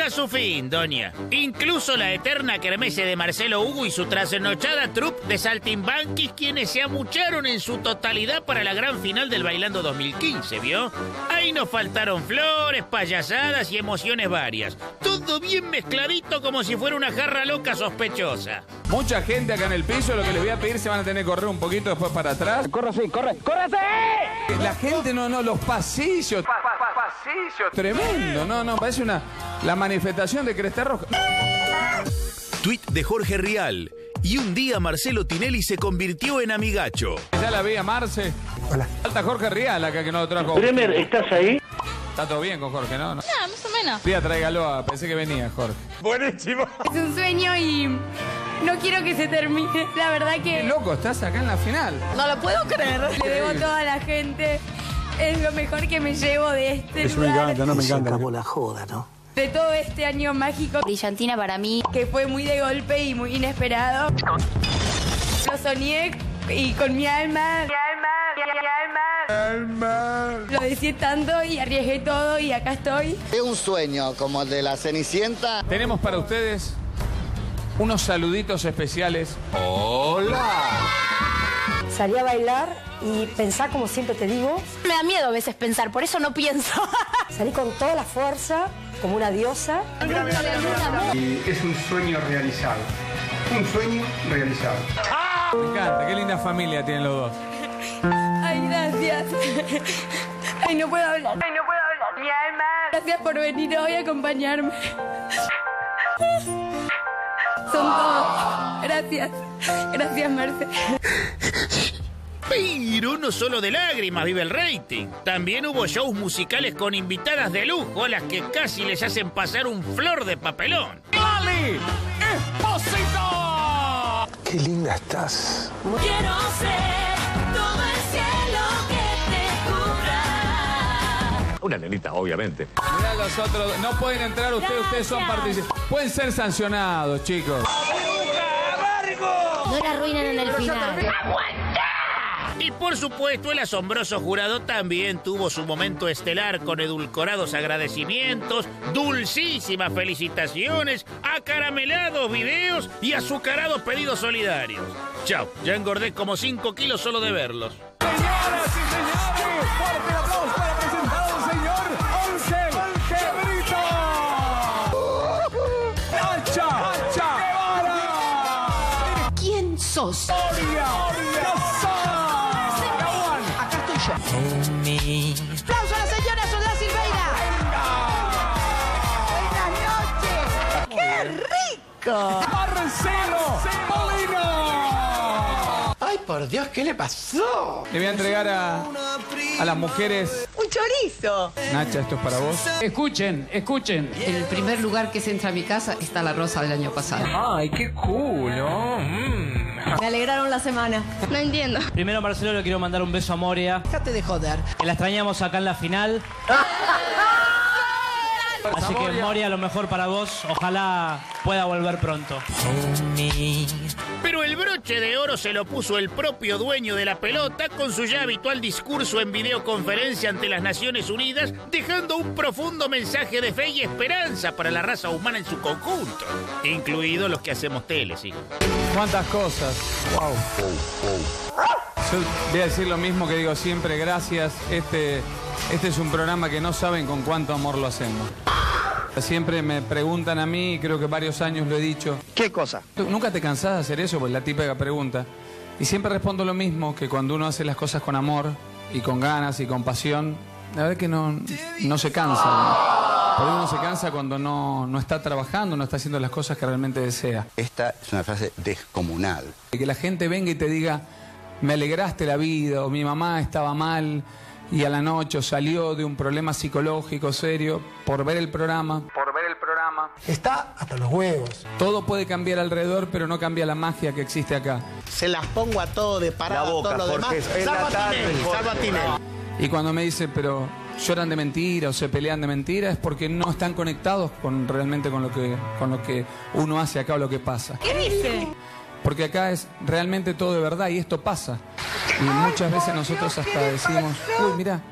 llega a su fin, doña. Incluso la eterna kermesse de Marcelo Hugo y su trasnochada troupe de saltimbanquis, quienes se amucharon en su totalidad para la gran final del Bailando 2015, ¿vio? Ahí nos faltaron flores, payasadas y emociones varias. Todo bien mezcladito como si fuera una jarra loca sospechosa. Mucha gente acá en el piso, lo que les voy a pedir se van a tener que correr un poquito después para atrás. Corre, sí, corre, ¡córrete! La gente, no, los pasillos. Pasillos. Tremendo, no, parece la manifestación de Cresta Roja. Tweet de Jorge Rial. Y un día Marcelo Tinelli se convirtió en amigacho. Ya la vi a Marce. Hola. Falta Jorge Rial acá que no lo trajo. Bremer, ¿estás ahí? Está todo bien con Jorge, ¿no? No, más o menos. Sí, tráigalo, pensé que venía Jorge. Buenísimo. Es un sueño y no quiero que se termine. La verdad Qué que loco, estás acá en la final. No lo puedo creer. le debo a toda la gente. Es lo mejor que me llevo de este Eso me lugar. encanta, no me encanta. Se acabó la joda, ¿no? De todo este año mágico. Brillantina para mí. Que fue muy de golpe y muy inesperado. Lo soñé y con mi alma. Lo deseé tanto y arriesgué todo y acá estoy. Es un sueño como el de la Cenicienta. Tenemos para ustedes unos saluditos especiales. Salí a bailar y pensar, como siempre te digo. Me da miedo a veces pensar, por eso no pienso. Salí con toda la fuerza, como una diosa. Y es un sueño realizado. Un sueño realizado. Me encanta, qué linda familia tienen los dos. Ay, gracias. Ay, no puedo hablar. Mi alma. Gracias por venir hoy a acompañarme. Son todos. Gracias. Gracias, Marce. Pero no solo de lágrimas vive el rating. También hubo shows musicales con invitadas de lujo a las que casi les hacen pasar un flor de papelón. ¡Lali Espósito! Qué linda estás. Quiero ser todo el cielo que te cubra. Una nenita, obviamente. Mirá los otros, no pueden entrar ustedes son participantes. Pueden ser sancionados, chicos. No la arruinan en el final. Y por supuesto el asombroso jurado también tuvo su momento estelar con edulcorados agradecimientos, dulcísimas felicitaciones, acaramelados videos y azucarados pedidos solidarios. Chao, ya engordé como 5 kilos solo de verlos. Señoras y señores, fuerte el aplauso para presentar al señor Ángel Quebrito. ¡Nacha Guevara! ¿Quién sos? ¡Aplauso a la señora Soledad Silveira! ¡Buenas noches! ¡Qué rico! ¡Marcelo Molino! Ay, por Dios, ¿qué le pasó? Le voy a entregar a las mujeres. ¡Un chorizo! Nacha, esto es para vos. Escuchen. En el primer lugar que se entra a mi casa está la rosa del año pasado. Ay, qué cool, ¿no? Me alegraron la semana. No entiendo. Primero, Marcelo, le quiero mandar un beso a Moria. Déjate de joder. Que la extrañamos acá en la final. Así que, Moria, lo mejor para vos. Ojalá pueda volver pronto. Pero el broche de oro se lo puso el propio dueño de la pelota con su ya habitual discurso en videoconferencia ante las Naciones Unidas, dejando un profundo mensaje de fe y esperanza para la raza humana en su conjunto, incluidos los que hacemos tele, sí. ¿Cuántas cosas? Wow. Yo voy a decir lo mismo que digo siempre, gracias. Este es un programa que no saben con cuánto amor lo hacemos. Siempre me preguntan a mí, y creo que varios años lo he dicho. ¿Qué cosa? ¿Nunca te cansás de hacer eso? Pues la típica pregunta. Y siempre respondo lo mismo, que cuando uno hace las cosas con amor y con ganas y con pasión, la verdad es que no se cansa. Por uno se cansa cuando no está trabajando, no está haciendo las cosas que realmente desea. Esta es una frase descomunal. Que la gente venga y te diga, me alegraste la vida, o mi mamá estaba mal y a la noche salió de un problema psicológico serio por ver el programa. Está hasta los huevos. Todo puede cambiar alrededor, pero no cambia la magia que existe acá. Se las pongo a todo de parada, a todo lo demás. Salvo a Tinelli. Y cuando me dice, pero lloran de mentira o se pelean de mentira, es porque no están conectados realmente con lo que uno hace acá o lo que pasa. ¿Qué dice? Porque acá es realmente todo de verdad y esto pasa. Y muchas veces nosotros hasta decimos, uy, mirá,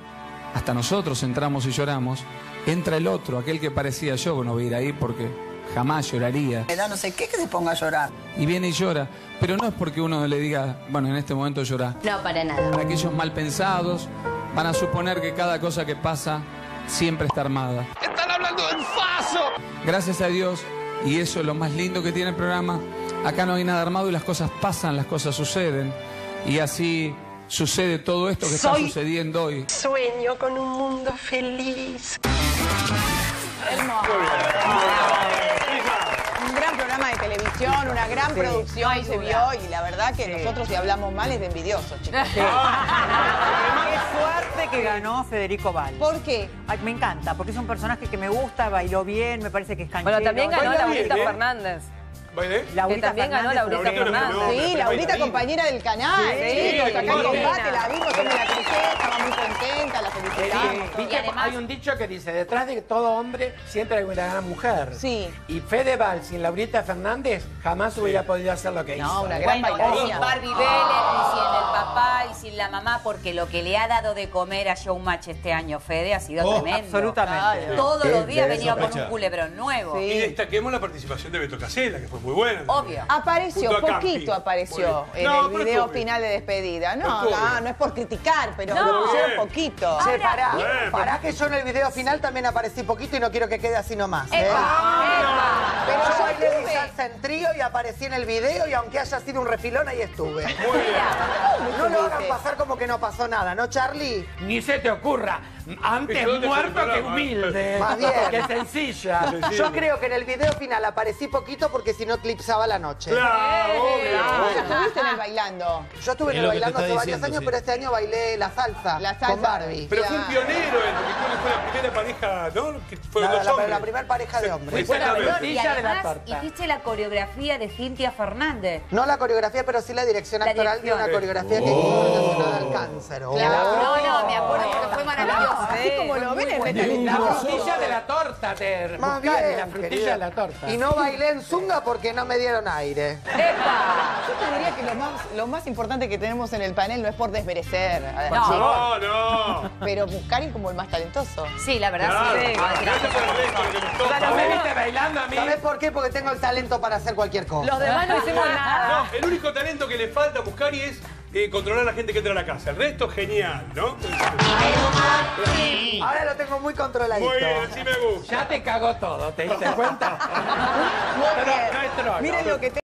hasta nosotros entramos y lloramos, entra el otro, aquel que parecía yo, no voy a ir ahí porque jamás lloraría. Me da no sé qué que se ponga a llorar. Y viene y llora, pero no es porque uno le diga, bueno, en este momento llora. No, para nada. Aquellos mal pensados van a suponer que cada cosa que pasa siempre está armada. ¡Están hablando del faso! Gracias a Dios, y eso es lo más lindo que tiene el programa, acá no hay nada armado y las cosas pasan, las cosas suceden. Y así sucede todo esto que está sucediendo hoy. Sueño con un mundo feliz. Hermoso. Un gran programa de televisión, una gran producción se vio y la verdad que nosotros si hablamos mal es de envidiosos, chicos. Qué suerte que ganó Federico Val. ¿Por qué? Ay, me encanta, porque es un personaje que me gusta, bailó bien, me parece que es canchero. Bueno, también ganó Laurita Fernández. Laurita que también ganó Laurita Fernández. Sí, Laurita, compañera del canal. Sí, acá en combate la vimos, yo me la crucé, estaba muy contenta, la felicitamos. Viste, además, hay un dicho que dice, detrás de todo hombre siempre hay una gran mujer. Sí. Y Fedeval sin Laurita Fernández jamás hubiera podido hacer lo que hizo. No, una gran bailarina. Sin Barbie Vélez, ni sin el papá y sin la mamá, porque lo que le ha dado de comer a Showmatch este año, Fede, ha sido tremendo. Absolutamente. Todos los días venía con un culebrón nuevo. Y destaquemos la participación de Beto Casella, que fue muy buena. Obvio. Apareció, Junto a poquito Campi. apareció en No, el pero video estuvo final de despedida. No, Estuvo no, bien. no es por criticar, pero No. lo pusieron poquito. Che, pará, Bueno, pará que yo en el video final también aparecí poquito y no quiero que quede así nomás. Pero Pero yo yo bailé estuve. mi salsa en trío y aparecí en el video y aunque haya sido un refilón, ahí estuve. No lo hagan pasar como que no pasó nada, ¿no, Charlie? Ni se te ocurra. Antes ¿Y dónde muerto fue el que programa? humilde. Más bien. Que sencilla. Yo creo que en el video final aparecí poquito porque si no eclipsaba la noche. Claro, Vos obvio. estuviste en el bailando. Yo estuve en Es el lo que te bailando está hace varios diciendo, años, sí. pero este año bailé la salsa con Barbie. Pero fue un pionero él, porque creo que fue la primera pareja, ¿no? Que fueron dos La hombres. primera pareja de hombres. Bueno, Exactamente. y además hiciste la coreografía de Cintia Fernández. No la coreografía, pero sí la dirección La actoral de dirección. una coreografía que hizo relacionada al cáncer. No, me acuerdo porque fue maravilloso. Así como lo ven, es La talentoso. frutilla de la torta, Ter. Más Buscale bien, la frutilla querida. de la torta. Y no bailé en zunga porque no me dieron aire. Yo te diría que lo más importante que tenemos en el panel no es por desmerecer. No, no. Pero Muscari como el más talentoso. Sí, la verdad Claro. sí. Gracias por el resto, que me gustó. O sea, no me viste bailando a mí. ¿Sabés por qué? Porque tengo el talento para hacer cualquier cosa. Los demás no hicimos nada. No, el único talento que le falta a Muscari es controlar a la gente que entra a la casa. El resto, genial, ¿no? Ahora lo tengo muy controladito. Muy bien, así me gusta. Ya te cagó todo, ¿te diste cuenta? Muy bien. No es trono. Miren lo que